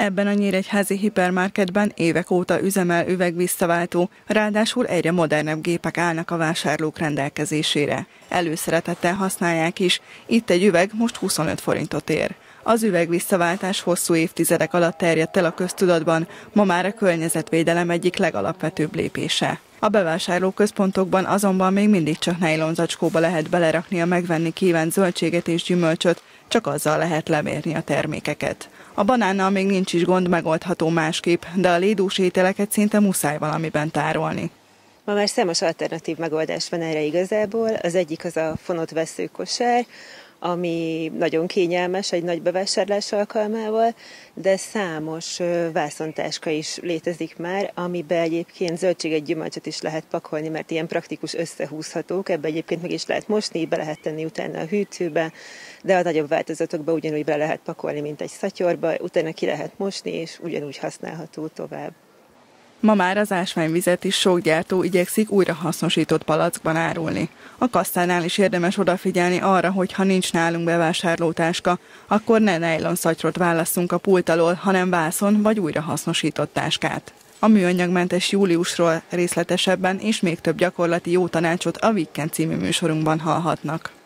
Ebben a nyíregyházi hipermarketben évek óta üzemel üvegvízszaváltó, ráadásul egyre modernebb gépek állnak a vásárlók rendelkezésére. Előszeretettel használják is, itt egy üveg most 25 forintot ér. Az üvegvízszaváltás hosszú évtizedek alatt terjedt el a köztudatban, ma már a környezetvédelem egyik legalapvetőbb lépése. A bevásárlóközpontokban azonban még mindig csak nejlonzacskóba lehet belerakni a megvenni kívánt zöldséget és gyümölcsöt, csak azzal lehet lemérni a termékeket. A banánnal még nincs is gond, megoldható másképp, de a lédús ételeket szinte muszáj valamiben tárolni. Ma már számos alternatív megoldás van erre igazából. Az egyik az a fonott veszőkosár, ami nagyon kényelmes egy nagy bevásárlás alkalmával, de számos vászontáska is létezik már, amiben egyébként zöldséget, gyümölcsöt is lehet pakolni, mert ilyen praktikus összehúzhatók, ebbe egyébként meg is lehet mosni, be lehet tenni utána a hűtőbe, de a nagyobb változatokba ugyanúgy be lehet pakolni, mint egy szatyorba, utána ki lehet mosni, és ugyanúgy használható tovább. Ma már az ásványvizet is sok gyártó igyekszik újrahasznosított palackban árulni. A kasszánál is érdemes odafigyelni arra, hogy ha nincs nálunk bevásárlótáska, akkor ne nejlonszatyrot válasszunk a pult alól, hanem vászon vagy újrahasznosított táskát. A műanyagmentes júliusról részletesebben és még több gyakorlati jó tanácsot a Weekend című műsorunkban hallhatnak.